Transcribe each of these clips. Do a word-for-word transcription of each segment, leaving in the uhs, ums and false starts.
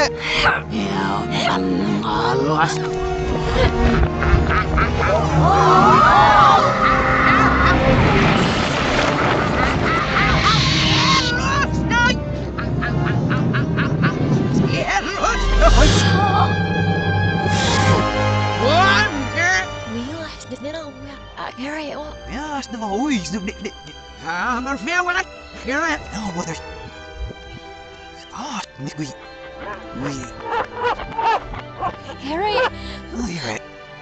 Ya, malas. Realize this little ariel. Ja, is nog oei, is nog niet. Ja, maar veel wat. Ja, nou wat er. Ah, niet goed. Oei, Ariel. oei, right.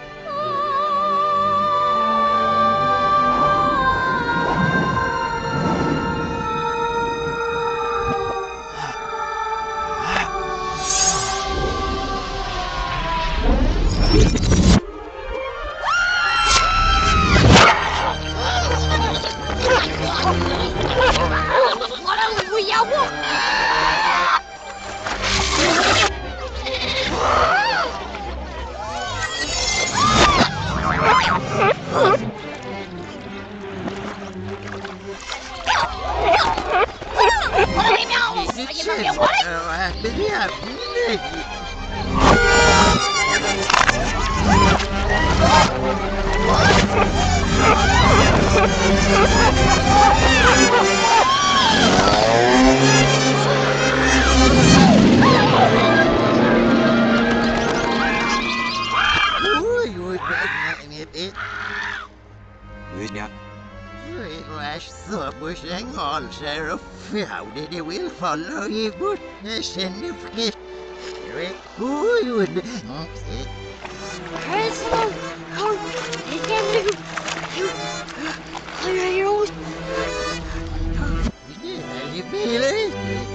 Hang on, Sarah. How did he will follow you? But send him forget. Who you would Personal code. They can do. You clear your own. you feel it?